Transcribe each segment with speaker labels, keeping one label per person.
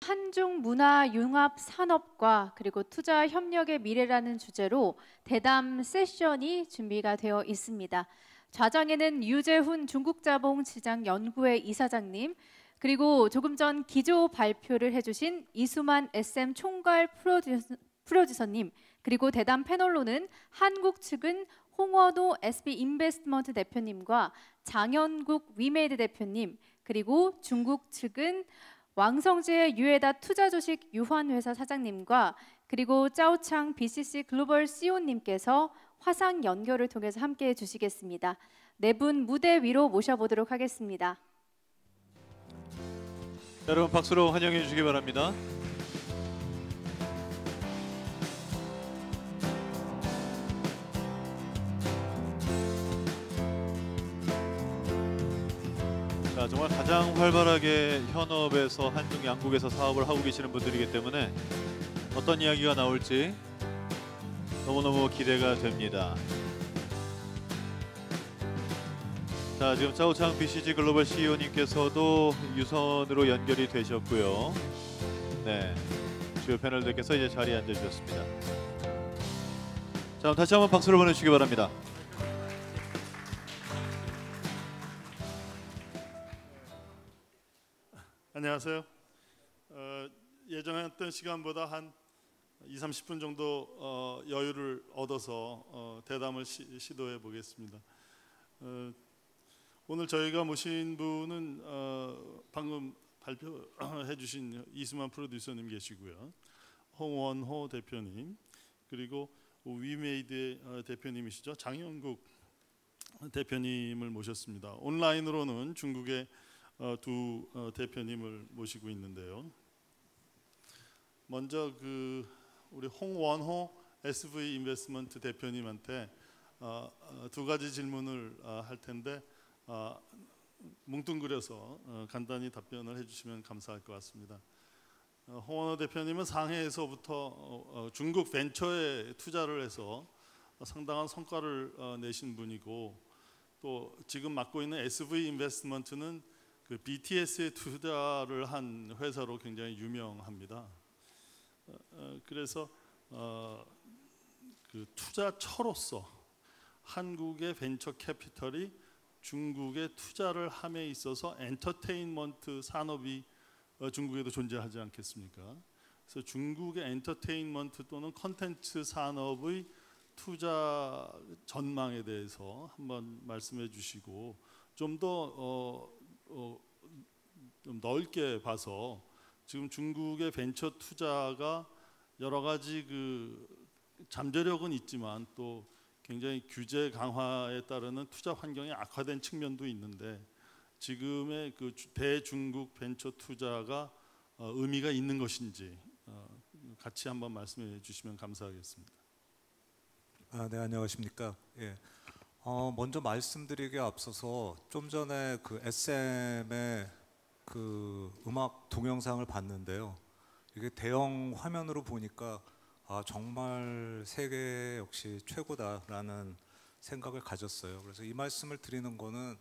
Speaker 1: 한중 문화 융합 산업과 그리고 투자 협력의 미래라는 주제로 대담 세션이 준비가 되어 있습니다. 좌장에는 유재훈 중국자본시장 연구회 이사장님, 그리고 조금 전 기조 발표를 해주신 이수만 SM 총괄 프로듀서님, 그리고 대담 패널로는 한국 측은 홍원호 SB인베스트먼트 대표님과 장현국 위메이드 대표님, 그리고 중국 측은 왕성재 유에다 투자조식 유환회사 사장님과 그리고 짜오창 BCC 글로벌 CEO님께서 화상 연결을 통해서 함께해 주시겠습니다. 네 분 무대 위로 모셔보도록 하겠습니다.
Speaker 2: 여러분 박수로 환영해 주시기 바랍니다. 자, 정말 가장 활발하게 현업에서 한중 양국에서 사업을 하고 계시는 분들이기 때문에 어떤 이야기가 나올지 너무너무 기대가 됩니다. 자, 지금 짜오창 BCG 글로벌 CEO님께서도 유선으로 연결이 되셨고요. 네, 주요 패널들께서 이제 자리에 앉아주셨습니다. 자, 다시 한번 박수를 보내주시기 바랍니다.
Speaker 3: 안녕하세요. 예정했던 시간보다 한 20-30분 정도 여유를 얻어서 대담을 시도해 보겠습니다. 오늘 저희가 모신 분은 방금 발표해 주신 이수만 프로듀서님 계시고요. 홍원호 대표님, 그리고 위메이드 대표님이시죠. 장현국 대표님을 모셨습니다. 온라인으로는 중국의 두 대표님을 모시고 있는데요. 먼저 우리 홍원호 SV인베스트먼트 대표님한테 두 가지 질문을 할 텐데 뭉뚱그려서 간단히 답변을 해주시면 감사할 것 같습니다. 홍원호 대표님은 상해에서부터 중국 벤처에 투자를 해서 상당한 성과를 내신 분이고, 또 지금 맡고 있는 SV인베스트먼트는 BTS에 투자를 한 회사로 굉장히 유명합니다. 그래서 투자처로서 한국의 벤처 캐피털이 중국에 투자를 함에 있어서 엔터테인먼트 산업이 중국에도 존재하지 않겠습니까? 그래서 중국의 엔터테인먼트 또는 컨텐츠 산업의 투자 전망에 대해서 한번 말씀해 주시고, 좀 더 좀 넓게 봐서 지금 중국의 벤처 투자가 여러 가지 잠재력은 있지만 또 굉장히 규제 강화에 따르는 투자 환경이 악화된 측면도 있는데, 지금의 대중국 벤처 투자가 의미가 있는 것인지 같이 한번 말씀해 주시면 감사하겠습니다.
Speaker 4: 네, 안녕하십니까. 예. 먼저 말씀드리기에 앞서서 좀 전에 SM의 음악 동영상을 봤는데요. 이게 대형 화면으로 보니까 정말 세계 역시 최고다라는 생각을 가졌어요. 그래서 이 말씀을 드리는 거는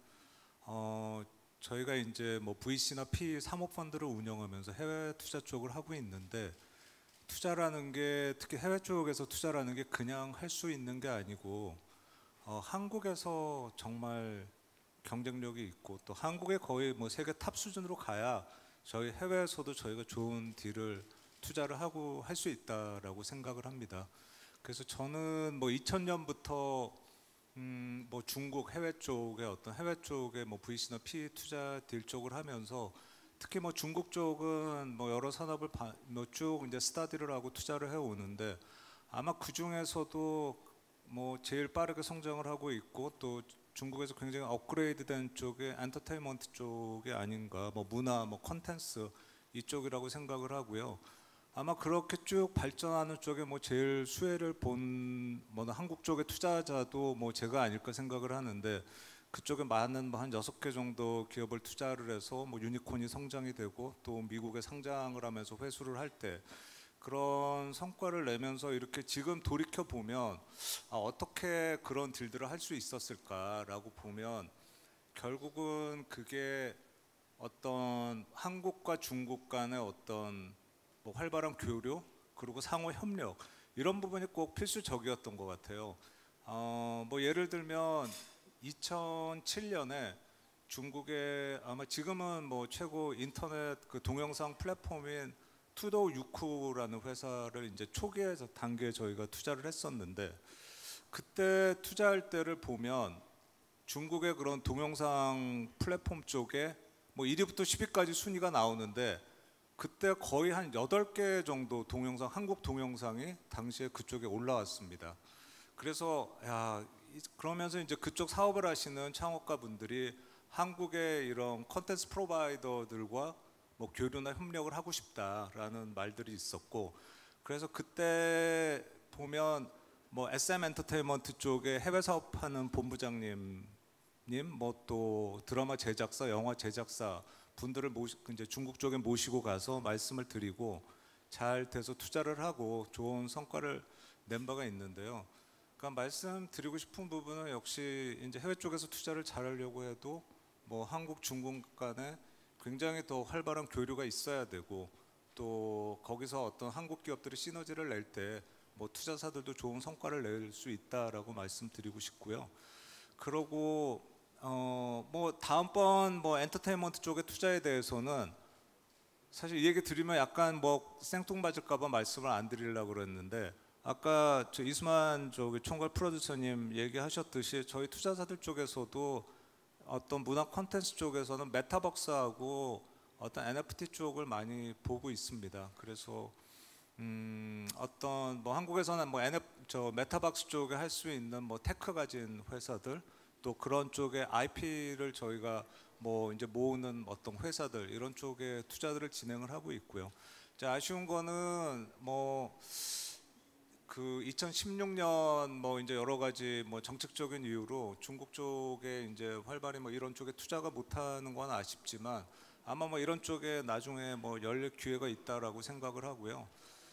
Speaker 4: 저희가 이제 VC나 PE 사모펀드를 운영하면서 해외 투자 쪽을 하고 있는데, 투자라는 게 특히 해외 쪽에서 투자라는 게 그냥 할 수 있는 게 아니고 한국에서 정말 경쟁력이 있고, 또 한국에 거의 세계 탑 수준으로 가야 저희 해외에서도 저희가 좋은 딜을 투자를 하고 할 수 있다라고 생각을 합니다. 그래서 저는 2000년부터 중국 해외 쪽의 VC나 PE 투자 딜 쪽을 하면서, 특히 중국 쪽은 여러 산업을 쭉 이제 스타디를 하고 투자를 해 오는데, 아마 그 중에서도 제일 빠르게 성장을 하고 있고, 또 중국에서 굉장히 업그레이드된 쪽의 엔터테인먼트 쪽이 아닌가, 문화, 컨텐츠 이쪽이라고 생각을 하고요. 아마 그렇게 쭉 발전하는 쪽에 제일 수혜를 본 한국 쪽의 투자자도 제가 아닐까 생각을 하는데, 그쪽에 많은 한 6개 정도 기업을 투자를 해서 유니콘이 성장이 되고, 또 미국에 상장을 하면서 회수를 할 때 그런 성과를 내면서 이렇게 지금 돌이켜 보면 어떻게 그런 딜들을 할 수 있었을까라고 보면, 결국은 그게 어떤 한국과 중국 간의 어떤 뭐 활발한 교류 그리고 상호 협력 이런 부분이 꼭 필수적이었던 것 같아요. 뭐 예를 들면 2007년에 중국의 아마 지금은 뭐 최고 인터넷 그 동영상 플랫폼인 투도 유쿠라는 회사를 이제 초기에 단계에 저희가 투자를 했었는데 그때 투자할 때를 보면 중국의 그런 동영상 플랫폼 쪽에 뭐 1위부터 10위까지 순위가 나오는데 그때 거의 한 8개 정도 동영상 한국 동영상이 당시에 그쪽에 올라왔습니다. 그래서 그러면서 이제 그쪽 사업을 하시는 창업가 분들이 한국의 이런 컨텐츠 프로바이더들과 뭐 교류나 협력을 하고 싶다라는 말들이 있었고 그래서 그때 보면 뭐 SM 엔터테인먼트 쪽에 해외 사업하는 본부장님 뭐 또 드라마 제작사, 영화 제작사 분들을 이제 중국 쪽에 모시고 가서 말씀을 드리고 잘 돼서 투자를 하고 좋은 성과를 낸 바가 있는데요. 그러니까 말씀드리고 싶은 부분은 역시 이제 해외 쪽에서 투자를 잘하려고 해도 뭐 한국, 중국 간에 굉장히 더 활발한 교류가 있어야 되고 또 거기서 어떤 한국 기업들이 시너지를 낼 때 뭐 투자사들도 좋은 성과를 낼 수 있다라고 말씀드리고 싶고요. 그러고 뭐 다음번 뭐 엔터테인먼트 쪽의 투자에 대해서는 사실 이 얘기 드리면 약간 뭐 생뚱맞을까봐 말씀을 안 드리려고 그랬는데 아까 저 이수만 저기 총괄 프로듀서님 얘기하셨듯이 저희 투자사들 쪽에서도 어떤 문화 콘텐츠 쪽에서는 메타버스하고 어떤 NFT 쪽을 많이 보고 있습니다. 그래서 어떤 뭐 한국에서는 뭐 메타버스 쪽에 할 수 있는 뭐 테크 가진 회사들 또 그런 쪽에 IP를 저희가 뭐 이제 모으는 어떤 회사들 이런 쪽에 투자들을 진행을 하고 있고요. 이제 아쉬운 거는 뭐 그 2016년 뭐 이제 여러 가지 뭐 정책적인 이유로 중국 쪽에 이제 활발히 뭐 이런 쪽에 투자가 못하는 건 아쉽지만 아마 뭐 이런 쪽에 나중에 뭐 열릴 기회가 있다라고 생각을 하고요.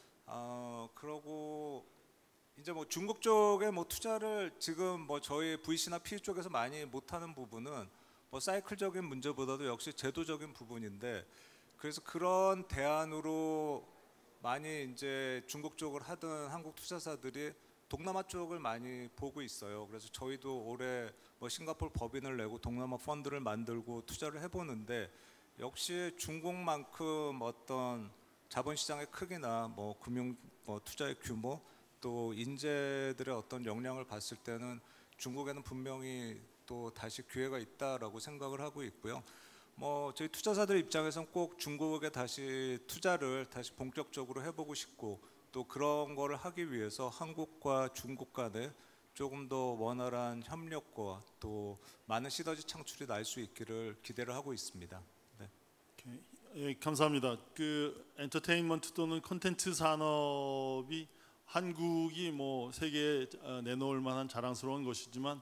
Speaker 4: 그러고 이제 뭐 중국 쪽에 뭐 투자를 지금 뭐 저희 VC나 PE 쪽에서 많이 못하는 부분은 뭐 사이클적인 문제보다도 역시 제도적인 부분인데 그래서 그런 대안으로 많이 이제 중국 쪽을 하던 한국 투자사들이 동남아 쪽을 많이 보고 있어요. 그래서 저희도 올해 뭐 싱가포르 법인을 내고 동남아 펀드를 만들고 투자를 해보는데 역시 중국만큼 어떤 자본시장의 크기나 뭐 금융 뭐 투자의 규모 또 인재들의 어떤 역량을 봤을 때는 중국에는 분명히 또 다시 기회가 있다라고 생각을 하고 있고요. 뭐 저희 투자사들 입장에서는 꼭 중국에 다시 투자를 다시 본격적으로 해보고 싶고 또 그런 거를 하기 위해서 한국과 중국 간에 조금 더 원활한 협력과 또 많은 시너지 창출이 날 수 있기를 기대를 하고 있습니다. 네.
Speaker 3: 예, 감사합니다. 그 엔터테인먼트 또는 콘텐츠 산업이 한국이 뭐 세계에 내놓을 만한 자랑스러운 것이지만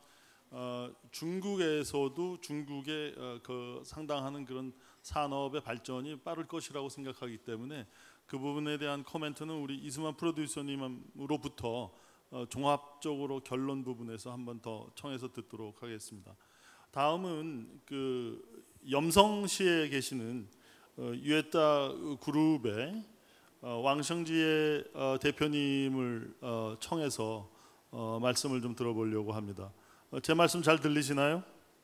Speaker 3: 중국에서도 중국의 그 상당한 그런 산업의 발전이 빠를 것이라고 생각하기 때문에 그 부분에 대한 코멘트는 우리 이수만 프로듀서님으로부터 종합적으로 결론 부분에서 한번 더 청해서 듣도록 하겠습니다. 다음은 그 염성시에 계시는 유에따 그룹의 왕성지혜 대표님을 청해서 말씀을 좀 들어보려고 합니다. 제 말씀 잘 들리시나요?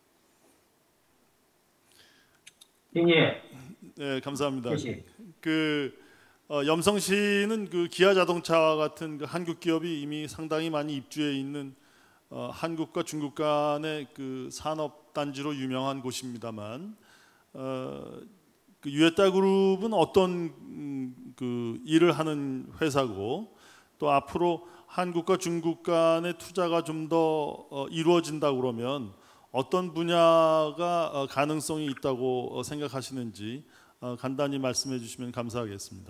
Speaker 5: 예.
Speaker 3: 네, 감사합니다.
Speaker 5: 예.
Speaker 3: 그 염성시는 그 기아자동차와 같은 그 한국 기업이 이미 상당히 많이 입주해 있는 한국과 중국 간의 그 산업 단지로 유명한 곳입니다만 그 유에따 그룹은 어떤 그 일을 하는 회사고 또 앞으로 한국과 중국 간의 투자가 좀 더 이루어진다 그러면 어떤 분야가 가능성이 있다고 생각하시는지 간단히 말씀해 주시면 감사하겠습니다.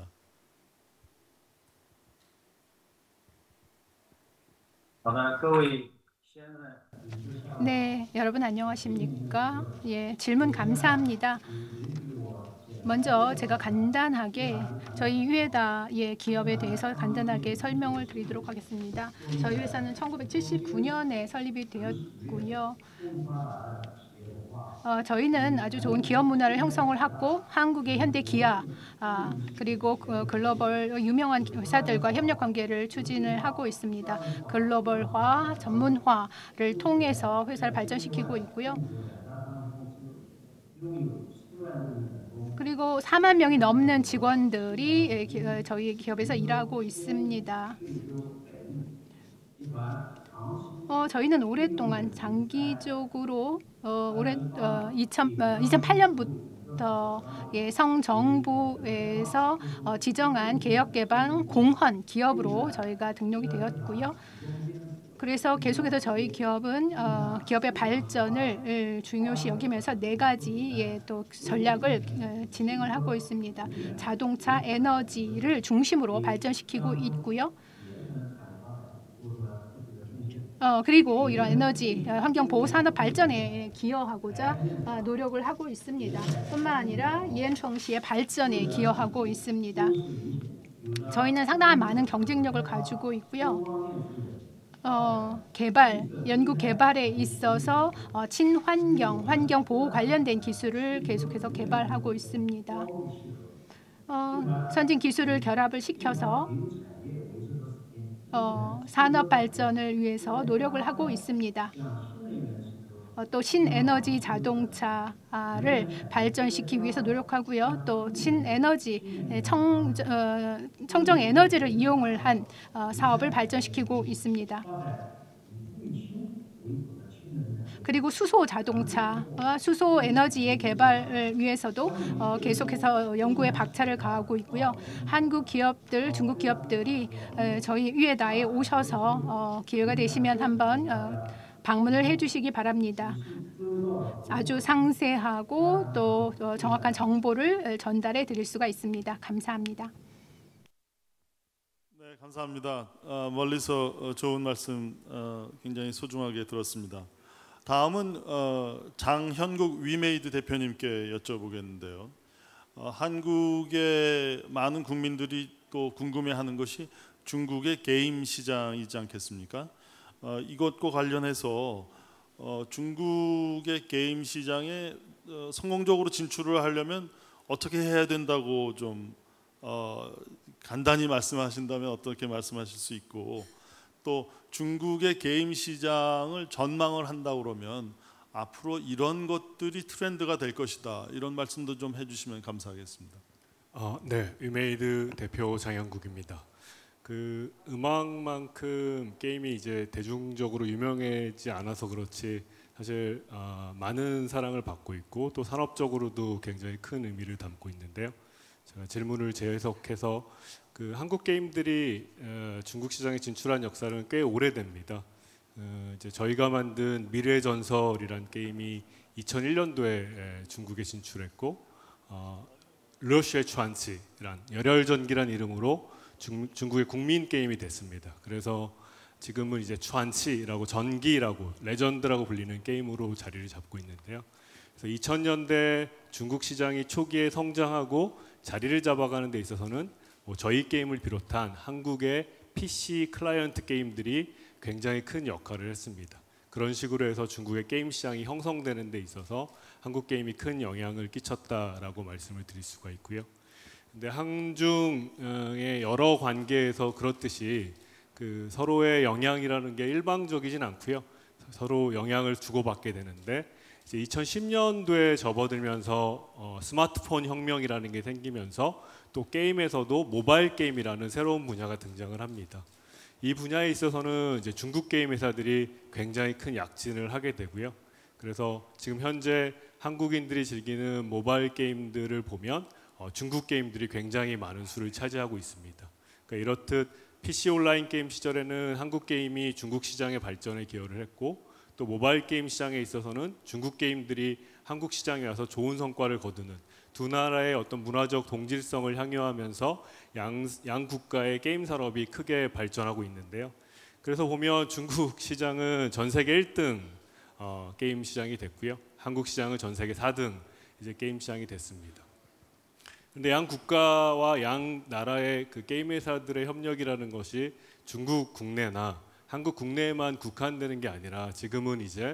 Speaker 6: 네, 여러분 안녕하십니까? 예, 질문 감사합니다. 먼저 제가 간단하게 저희 유에다의 기업에 대해서 간단하게 설명을 드리도록 하겠습니다. 저희 회사는 1979년에 설립이 되었고요. 저희는 아주 좋은 기업 문화를 형성을 하고 한국의 현대 기아 그리고 글로벌 유명한 회사들과 협력 관계를 추진을 하고 있습니다. 글로벌화, 전문화를 통해서 회사를 발전시키고 있고요. 그리고 4만 명이 넘는 직원들이 저희 기업에서 일하고 있습니다. 저희는 오랫동안 장기적으로 2008년부터 성정부에서 지정한 개혁개발 공헌 기업으로 저희가 등록이 되었고요. 그래서 계속해서 저희 기업은 기업의 발전을 중요시 여기면서 4가지의 또 전략을 진행을 하고 있습니다. 자동차, 에너지를 중심으로 발전시키고 있고요. 그리고 이런 에너지, 환경 보호 산업 발전에 기여하고자 노력을 하고 있습니다. 뿐만 아니라 이엔청시의 발전에 기여하고 있습니다. 저희는 상당한 많은 경쟁력을 가지고 있고요. 연구 개발에 있어서 친환경, 환경 보호 관련된 기술을 계속해서 개발하고 있습니다. 선진 기술을 결합을 시켜서 산업 발전을 위해서 노력을 하고 있습니다. 또 신에너지 자동차를 발전시키기 위해서 노력하고요. 또 신에너지, 청정 에너지를 이용을 한 사업을 발전시키고 있습니다. 그리고 수소 자동차, 수소 에너지의 개발을 위해서도 계속해서 연구에 박차를 가하고 있고요. 한국 기업들, 중국 기업들이 저희 유에다에 오셔서 기회가 되시면 한번 방문을 해주시기 바랍니다. 아주 상세하고 또 정확한 정보를 전달해 드릴 수가 있습니다. 감사합니다.
Speaker 3: 네, 감사합니다. 멀리서 좋은 말씀 굉장히 소중하게 들었습니다. 다음은 장현국 위메이드 대표님께 여쭤보겠는데요. 한국의 많은 국민들이 또 궁금해하는 것이 중국의 게임 시장이지 않겠습니까? 이것과 관련해서 중국의 게임 시장에 성공적으로 진출을 하려면 어떻게 해야 된다고 좀 간단히 말씀하신다면 어떻게 말씀하실 수 있고, 또 중국의 게임 시장을 전망을 한다 그러면 앞으로 이런 것들이 트렌드가 될 것이다, 이런 말씀도 좀 해주시면 감사하겠습니다.
Speaker 7: 네, 위메이드 대표 장현국입니다. 그 음악만큼 게임이 이제 대중적으로 유명하지 않아서 그렇지 사실 많은 사랑을 받고 있고 또 산업적으로도 굉장히 큰 의미를 담고 있는데요. 제가 질문을 재해석해서 그 한국 게임들이 중국 시장에 진출한 역사는 꽤 오래됩니다. 이제 저희가 만든 미래의 전설이란 게임이 2001년도에 중국에 진출했고 러시아의 추안치란 열혈전기란 이름으로 중국의 국민 게임이 됐습니다. 그래서 지금은 이제 추안치라고 전기라고 레전드라고 불리는 게임으로 자리를 잡고 있는데요. 그래서 2000년대 중국 시장이 초기에 성장하고 자리를 잡아가는 데 있어서는 저희 게임을 비롯한 한국의 PC 클라이언트 게임들이 굉장히 큰 역할을 했습니다. 그런 식으로 해서 중국의 게임 시장이 형성되는 데 있어서 한국 게임이 큰 영향을 끼쳤다라고 말씀을 드릴 수가 있고요. 근데 한중의 여러 관계에서 그렇듯이 그 서로의 영향이라는 게 일방적이진 않고요. 서로 영향을 주고받게 되는데 이제 2010년도에 접어들면서 스마트폰 혁명이라는 게 생기면서 또 게임에서도 모바일 게임이라는 새로운 분야가 등장을 합니다. 이 분야에 있어서는 이제 중국 게임 회사들이 굉장히 큰 약진을 하게 되고요. 그래서 지금 현재 한국인들이 즐기는 모바일 게임들을 보면 중국 게임들이 굉장히 많은 수를 차지하고 있습니다. 그러니까 이렇듯 PC 온라인 게임 시절에는 한국 게임이 중국 시장의 발전에 기여를 했고 또 모바일 게임 시장에 있어서는 중국 게임들이 한국 시장에 와서 좋은 성과를 거두는 두 나라의 어떤 문화적 동질성을 향유하면서 양 국가의 게임 산업이 크게 발전하고 있는데요. 그래서 보면 중국 시장은 전 세계 1등 게임 시장이 됐고요. 한국 시장은 전 세계 4등 이제 게임 시장이 됐습니다. 근데 양 국가와 양 나라의 그 게임 회사들의 협력이라는 것이 중국 국내나 한국 국내에만 국한되는 게 아니라 지금은 이제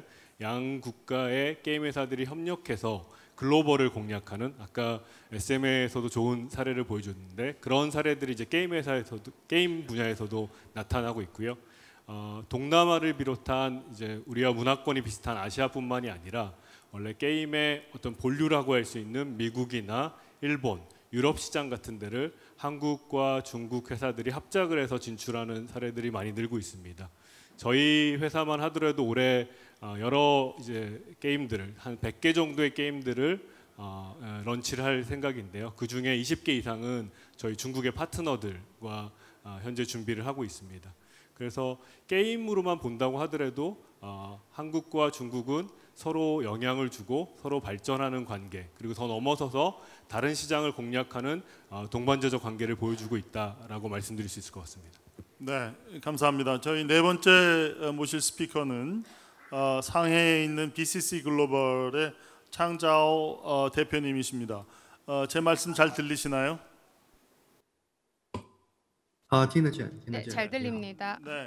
Speaker 7: 양 국가의 게임 회사들이 협력해서 글로벌을 공략하는, 아까 SM에서도 좋은 사례를 보여줬는데 그런 사례들이 이제 게임 분야에서도 나타나고 있고요. 동남아를 비롯한 이제 우리와 문화권이 비슷한 아시아뿐만이 아니라 원래 게임의 어떤 본류라고 할 수 있는 미국이나 일본, 유럽 시장 같은 데를 한국과 중국 회사들이 합작을 해서 진출하는 사례들이 많이 늘고 있습니다. 저희 회사만 하더라도 올해 여러 이제 게임들을 한 100개 정도의 게임들을 런치를 할 생각인데요. 그 중에 20개 이상은 저희 중국의 파트너들과 현재 준비를 하고 있습니다. 그래서 게임으로만 본다고 하더라도 한국과 중국은 서로 영향을 주고 서로 발전하는 관계, 그리고 더 넘어서서 다른 시장을 공략하는 동반자적 관계를 보여주고 있다라고 말씀드릴 수 있을 것 같습니다.
Speaker 3: 네, 감사합니다. 저희 네 번째 모실 스피커는 상해에 있는 BCC 글로벌의 창자오 대표님이십니다. 제 말씀 잘 들리시나요?
Speaker 6: 네, 잘 들립니다.
Speaker 3: 네,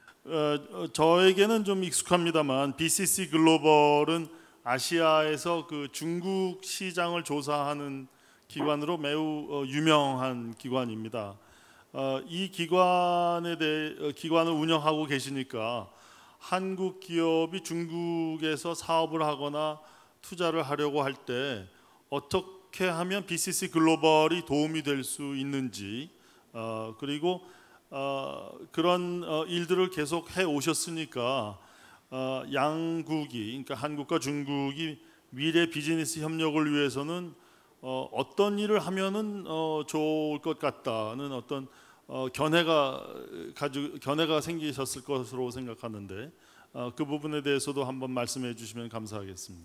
Speaker 3: 저에게는 좀 익숙합니다만 BCC 글로벌은 아시아에서 그 중국 시장을 조사하는 기관으로 매우 유명한 기관입니다. 이 기관을 운영하고 계시니까 한국 기업이 중국에서 사업을 하거나 투자를 하려고 할 때 어떻게 하면 BCC 글로벌이 도움이 될 수 있는지, 그리고 그런 일들을 계속 해 오셨으니까 양국이, 그러니까 한국과 중국이 미래 비즈니스 협력을 위해서는 어떤 일을 하면은 좋을 것 같다는 어떤 견해가 생기셨을 것으로 생각하는데 그 부분에 대해서도 한번 말씀해 주시면 감사하겠습니다.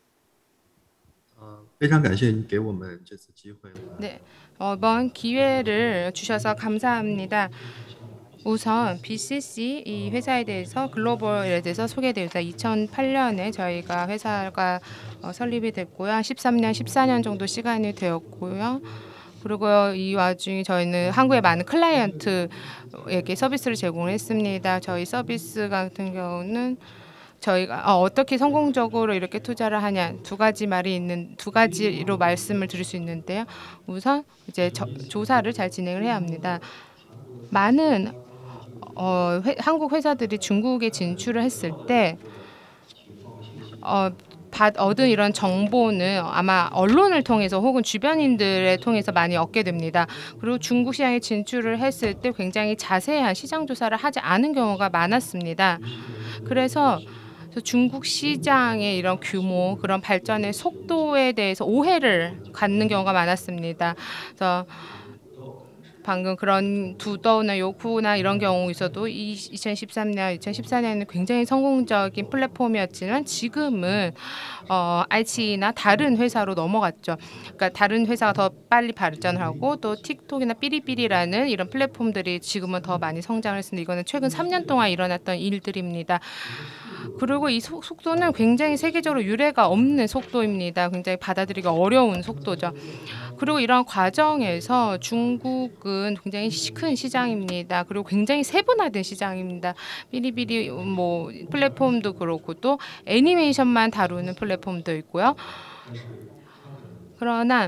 Speaker 8: 非常感谢你给我们这次机会。
Speaker 6: 네, 이번 기회를 주셔서 감사합니다. 우선 BCC 이 회사에 대해서 글로벌에 대해서 소개되어서 2008년에 저희가 회사가 설립이 됐고요. 13년, 14년 정도 시간이 되었고요. 그리고 이 와중에 저희는 한국의 많은 클라이언트에게 서비스를 제공했습니다. 저희 서비스 같은 경우는 저희가 어떻게 성공적으로 이렇게 투자를 하냐, 두 가지로 말씀을 드릴 수 있는데요. 우선 이제 조사를 잘 진행을 해야 합니다. 많은 한국 회사들이 중국에 진출을 했을 때 얻은 이런 정보는 아마 언론을 통해서 혹은 주변인들을 통해서 많이 얻게 됩니다. 그리고 중국 시장에 진출을 했을 때 굉장히 자세한 시장 조사를 하지 않은 경우가 많았습니다. 그래서 중국 시장의 이런 규모, 그런 발전의 속도에 대해서 오해를 갖는 경우가 많았습니다. 그래서 방금 그런 두더우나 요쿠나 이런 경우 있어도 2013년, 2014년에는 굉장히 성공적인 플랫폼이었지만 지금은 알치나 다른 회사로 넘어갔죠. 그러니까 다른 회사가 더 빨리 발전하고 또 틱톡이나 삐리삐리라는 이런 플랫폼들이 지금은 더 많이 성장을 했습니다. 이거는 최근 3년 동안 일어났던 일들입니다. 그리고 이 속도는 굉장히 세계적으로 유례가 없는 속도입니다. 굉장히 받아들이기 어려운 속도죠. 그리고 이러한 과정에서 중국은 굉장히 큰 시장입니다. 그리고 굉장히 세분화된 시장입니다. 삐리삐리 뭐 플랫폼도 그렇고 또 애니메이션만 다루는 플랫폼도 있고요. 그러나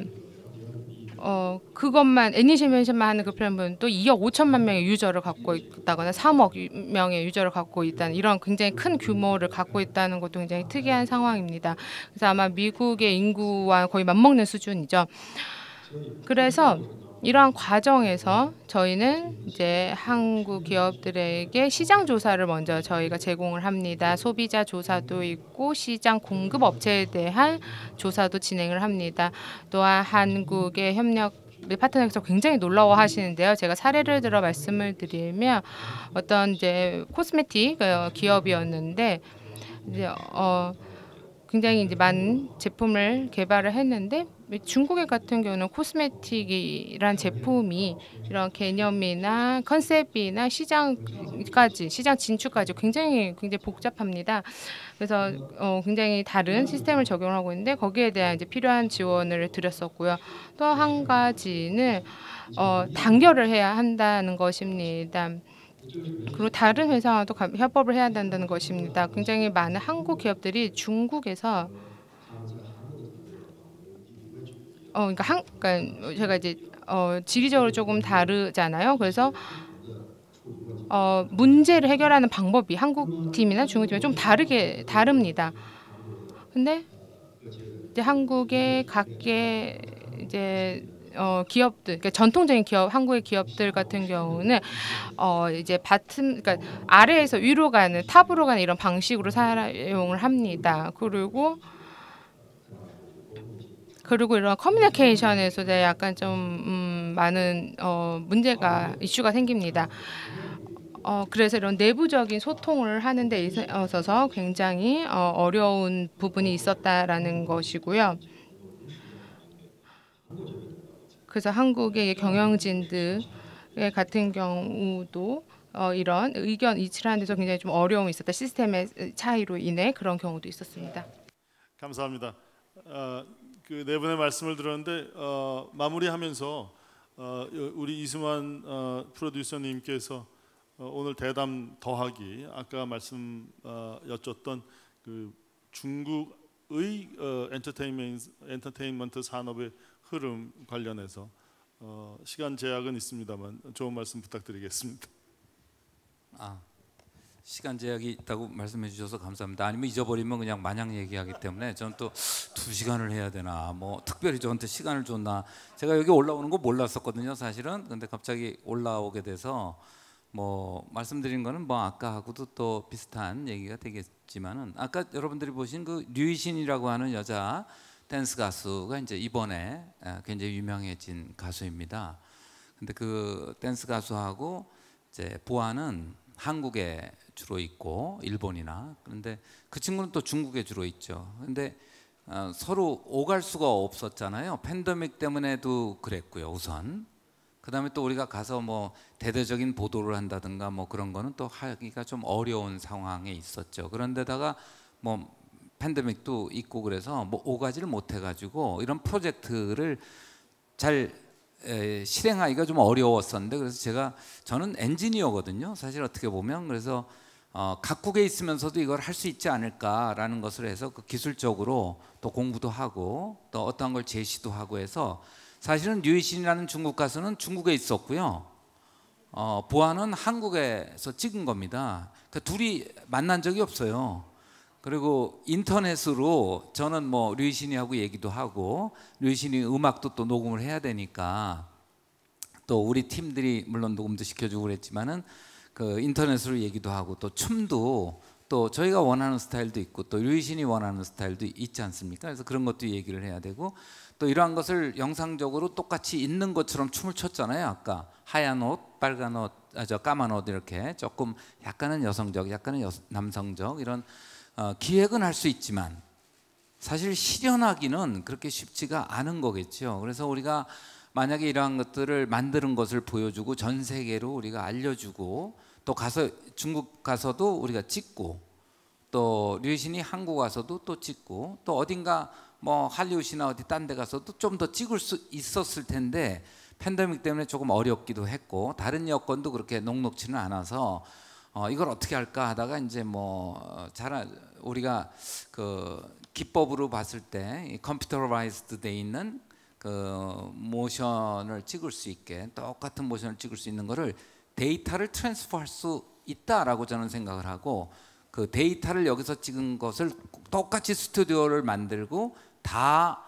Speaker 6: 그것만 애니메이션만 하는 그 플랫폼은 또 2억 5천만 명의 유저를 갖고 있다거나 3억 명의 유저를 갖고 있다는 이런 굉장히 큰 규모를 갖고 있다는 것도 굉장히 특이한 상황입니다. 그래서 아마 미국의 인구와 거의 맞먹는 수준이죠. 그래서 이러한 과정에서 저희는 이제 한국 기업들에게 시장 조사를 먼저 저희가 제공을 합니다. 소비자 조사도 있고 시장 공급 업체에 대한 조사도 진행을 합니다. 또한 한국의 협력 파트너께서 굉장히 놀라워하시는데요. 제가 사례를 들어 말씀을 드리면 어떤 이제 코스메틱 기업이었는데 이제 굉장히 이제 많은 제품을 개발을 했는데 중국에 같은 경우는 코스메틱이란 제품이 이런 개념이나 컨셉이나 시장 진출까지 굉장히 복잡합니다. 그래서 굉장히 다른 시스템을 적용하고 있는데 거기에 대한 이제 필요한 지원을 드렸었고요. 또 한 가지는 단결을 해야 한다는 것입니다.
Speaker 9: 그리고 다른 회사와도 협업을 해야 된다는 것입니다. 굉장히 많은 한국 기업들이 중국에서 그러니까 제가 이제 지리적으로 조금 다르잖아요. 그래서 문제를 해결하는 방법이 한국 팀이나 중국 팀이 좀 다릅니다. 근데 이제 한국의 각계 이제 기업들, 그러니까 전통적인 기업, 한국의 기업들 같은 경우는 이제 그러니까 아래에서 위로 가는, 탑으로 가는 이런 방식으로 사용을 합니다. 그리고 이런 커뮤니케이션에서 약간 좀 많은 이슈가 생깁니다. 그래서 이런 내부적인 소통을 하는 데 있어서 굉장히 어려운 부분이 있었다라는 것이고요. 그래서 한국의 경영진들 같은 경우도 이런 의견 이치를 하는 데서 굉장히 좀 어려움이 있었다. 시스템의 차이로 인해 그런 경우도 있었습니다.
Speaker 3: 감사합니다. 그 네 분의 말씀을 들었는데 마무리하면서 우리 이승환 프로듀서님께서 오늘 대담 더하기 아까 여쭸던 그 중국의 엔터테인먼트 산업의 흐름 관련해서 시간 제약은 있습니다만 좋은 말씀 부탁드리겠습니다.
Speaker 10: 시간 제약이 있다고 말씀해 주셔서 감사합니다. 아니면 잊어버리면 그냥 마냥 얘기하기 때문에 저는 또 2시간을 해야 되나, 뭐 특별히 저한테 시간을 줬나, 제가 여기 올라오는 거 몰랐었거든요 사실은. 근데 갑자기 올라오게 돼서 뭐 말씀드린 거는 뭐 아까 하고도 또 비슷한 얘기가 되겠지만은, 아까 여러분들이 보신 그 류이신이라고 하는 여자 댄스 가수가 이제 이번에 굉장히 유명해진 가수입니다. 근데 그 댄스 가수하고 이제 보아는 한국에 주로 있고 일본이나, 그런데 그 친구는 또 중국에 주로 있죠. 근데 서로 오갈 수가 없었잖아요. 팬데믹 때문에도 그랬고요 우선. 그다음에 또 우리가 가서 뭐 대대적인 보도를 한다든가 뭐 그런 거는 또 하기가 좀 어려운 상황에 있었죠. 그런데다가 뭐 팬데믹도 있고 그래서 뭐 오가지를 못해가지고 이런 프로젝트를 잘 실행하기가 좀 어려웠었는데, 그래서 저는 엔지니어거든요 사실 어떻게 보면. 그래서 각국에 있으면서도 이걸 할 수 있지 않을까라는 것을 해서 그 기술적으로 또 공부도 하고 또 어떤 걸 제시도 하고 해서, 사실은 류이신이라는 중국 가수는 중국에 있었고요. 보아는 한국에서 찍은 겁니다. 그러니까 둘이 만난 적이 없어요. 그리고 인터넷으로 저는 뭐 류이신이하고 얘기도 하고, 류이신이 음악도 또 녹음을 해야 되니까 또 우리 팀들이 물론 녹음도 시켜주고 그랬지만은 그 인터넷으로 얘기도 하고, 또 춤도 또 저희가 원하는 스타일도 있고 또 류이신이 원하는 스타일도 있지 않습니까? 그래서 그런 것도 얘기를 해야 되고, 또 이러한 것을 영상적으로 똑같이 있는 것처럼 춤을 췄잖아요. 아까 하얀 옷, 빨간 옷, 까만 옷 이렇게 조금 약간은 여성적, 약간은 남성적 이런 기획은 할 수 있지만 사실 실현하기는 그렇게 쉽지가 않은 거겠죠. 그래서 우리가 만약에 이러한 것들을 만드는 것을 보여주고 전 세계로 우리가 알려주고, 또 가서 중국 가서도 우리가 찍고, 또 류이신이 한국 가서도 또 찍고, 또 어딘가 뭐 할리우드나 어디 딴 데 가서도 좀 더 찍을 수 있었을 텐데 팬데믹 때문에 조금 어렵기도 했고 다른 여건도 그렇게 녹록지는 않아서 이걸 어떻게 할까 하다가 이제 뭐 우리가 그 기법으로 봤을 때 컴퓨터라이즈드 돼 있는 그 모션을 찍을 수 있게, 똑같은 모션을 찍을 수 있는 거를 데이터를 트랜스퍼할 수 있다라고 저는 생각을 하고, 그 데이터를 여기서 찍은 것을 똑같이 스튜디오를 만들고 다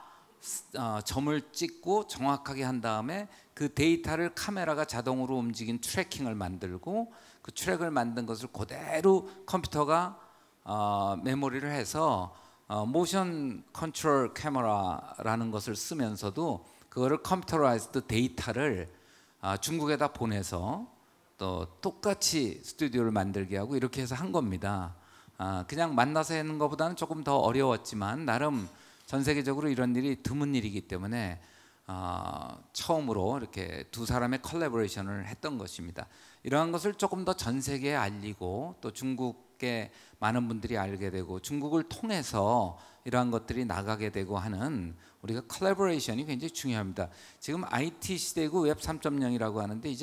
Speaker 10: 점을 찍고 정확하게 한 다음에 그 데이터를 카메라가 자동으로 움직인 트래킹을 만들고, 그 트랙을 만든 것을 그대로 컴퓨터가 메모리를 해서 모션 컨트롤 카메라라는 것을 쓰면서도 그거를 컴퓨터라이즈드 데이터를 중국에다 보내서 또 똑같이 스튜디오를 만들게 하고 이렇게 해서 한 겁니다. 그냥 만나서 하는 것보다는 조금 더 어려웠지만 나름 전 세계적으로 이런 일이 드문 일이기 때문에 처음으로 이렇게 두 사람의 콜라보레이션을 했던 것입니다. 이러한 것을 조금 더 전 세계에 알리고 또 중국에 많은 분들이 알게 되고 중국을 통해서 이러한 것들이 나가게 되고 하는 우리가 콜라보레이션이 굉장히 중요합니다. 지금 IT 시대고 웹 3.0이라고 하는데 이제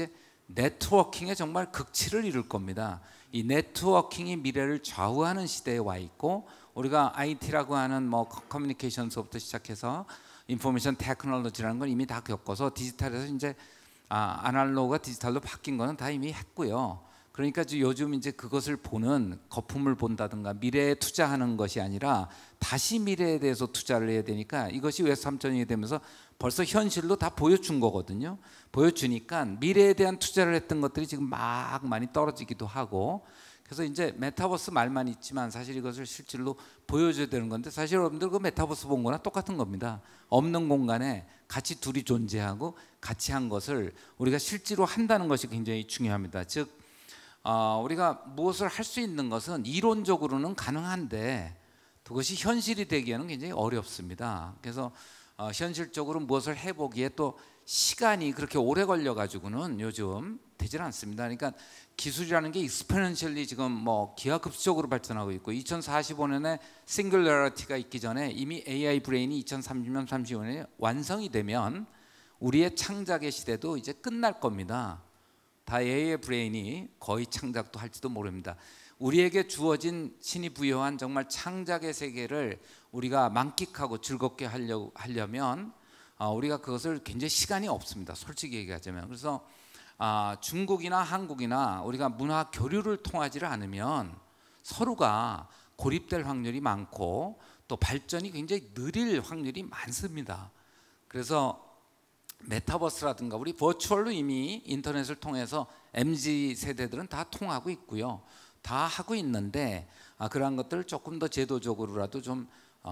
Speaker 10: 네트워킹에 정말 극치를 이룰 겁니다. 이 네트워킹이 미래를 좌우하는 시대에 와 있고 우리가 IT라고 하는 뭐 커뮤니케이션서부터 시작해서 인포메이션 테크놀로지라는 걸 이미 다 겪어서 디지털에서 이제 아날로그가 디지털로 바뀐 거는 다 이미 했고요. 그러니까 요즘 이제 그것을 보는 거품을 본다든가 미래에 투자하는 것이 아니라 다시 미래에 대해서 투자를 해야 되니까 이것이 웹 3.0이 되면서 벌써 현실로 다 보여준 거거든요. 보여주니까 미래에 대한 투자를 했던 것들이 지금 막 많이 떨어지기도 하고 그래서 이제 메타버스 말만 있지만 사실 이것을 실질로 보여줘야 되는 건데 사실 여러분들 그 메타버스 본 거나 똑같은 겁니다. 없는 공간에 같이 둘이 존재하고 같이 한 것을 우리가 실제로 한다는 것이 굉장히 중요합니다. 즉 우리가 무엇을 할 수 있는 것은 이론적으로는 가능한데 그것이 현실이 되기에는 굉장히 어렵습니다. 그래서 현실적으로 무엇을 해보기에 또 시간이 그렇게 오래 걸려가지고는 요즘 되질 않습니다. 그러니까 기술이라는 게 익스포넨셜리 지금 뭐 기하급수적으로 발전하고 있고 2045년에 싱글러리티가 있기 전에 이미 AI 브레인이 2030년, 35년에 완성이 되면 우리의 창작의 시대도 이제 끝날 겁니다. 다 AI 브레인이 거의 창작도 할지도 모릅니다. 우리에게 주어진 신이 부여한 정말 창작의 세계를 우리가 만끽하고 즐겁게 하려면 우리가 그것을 굉장히 시간이 없습니다. 솔직히 얘기하자면. 그래서 중국이나 한국이나 우리가 문화 교류를 통하지를 않으면 서로가 고립될 확률이 많고 또 발전이 굉장히 느릴 확률이 많습니다. 그래서 메타버스라든가 우리 버추얼로 이미 인터넷을 통해서 MZ 세대들은 다 통하고 있고요. 다 하고 있는데 그러한 것들을 조금 더 제도적으로라도 좀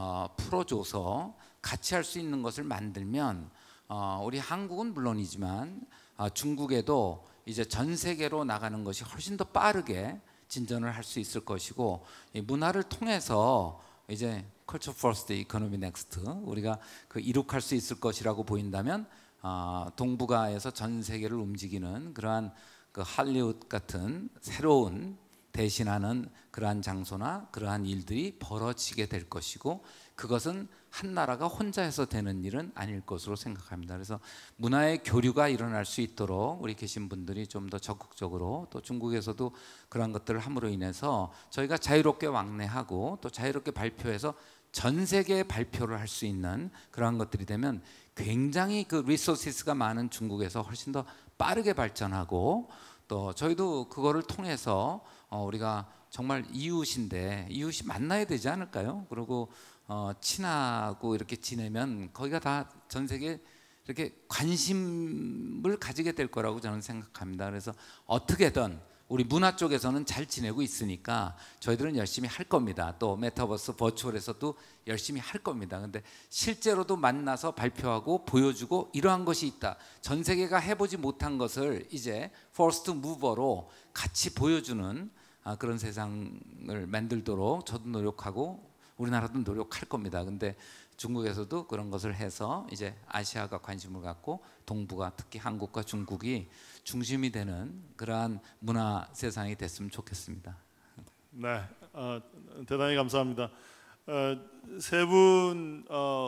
Speaker 10: 풀어줘서 같이 할 수 있는 것을 만들면 우리 한국은 물론이지만 중국에도 이제 전 세계로 나가는 것이 훨씬 더 빠르게 진전을 할 수 있을 것이고 이 문화를 통해서 이제 컬처 퍼스트 이코노미 넥스트 우리가 그 이룩할 수 있을 것이라고 보인다면 동북아에서 전 세계를 움직이는 그러한 그 할리우드 같은 새로운 대신하는 그러한 장소나 그러한 일들이 벌어지게 될 것이고 그것은 한 나라가 혼자 해서 되는 일은 아닐 것으로 생각합니다. 그래서 문화의 교류가 일어날 수 있도록 우리 계신 분들이 좀 더 적극적으로 또 중국에서도 그러한 것들을 함으로 인해서 저희가 자유롭게 왕래하고 또 자유롭게 발표해서 전 세계에 발표를 할 수 있는 그러한 것들이 되면 굉장히 그 리소시스가 많은 중국에서 훨씬 더 빠르게 발전하고 또 저희도 그거를 통해서 우리가 정말 이웃인데 이웃이 만나야 되지 않을까요? 그리고 친하고 이렇게 지내면 거기가 다 전 세계에 이렇게 관심을 가지게 될 거라고 저는 생각합니다. 그래서 어떻게든 우리 문화 쪽에서는 잘 지내고 있으니까 저희들은 열심히 할 겁니다. 또 메타버스 버추얼에서도 열심히 할 겁니다. 근데 실제로도 만나서 발표하고 보여주고 이러한 것이 있다. 전 세계가 해보지 못한 것을 이제 퍼스트 무버로 같이 보여주는 그런 세상을 만들도록 저도 노력하고 우리나라도 노력할 겁니다. 근데 중국에서도 그런 것을 해서 이제 아시아가 관심을 갖고 동북아 특히 한국과 중국이 중심이 되는 그러한 문화 세상이 됐으면 좋겠습니다.
Speaker 3: 네, 대단히 감사합니다. 세 분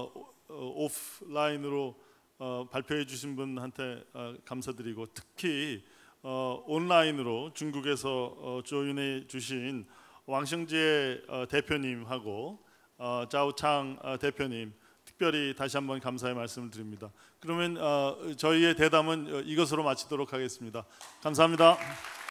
Speaker 3: 오프라인으로 발표해 주신 분한테 감사드리고 특히 온라인으로 중국에서 조인해 주신 왕성지혜 대표님하고 자오창 대표님 특별히 다시 한번 감사의 말씀을 드립니다. 그러면 저희의 대담은 이것으로 마치도록 하겠습니다. 감사합니다.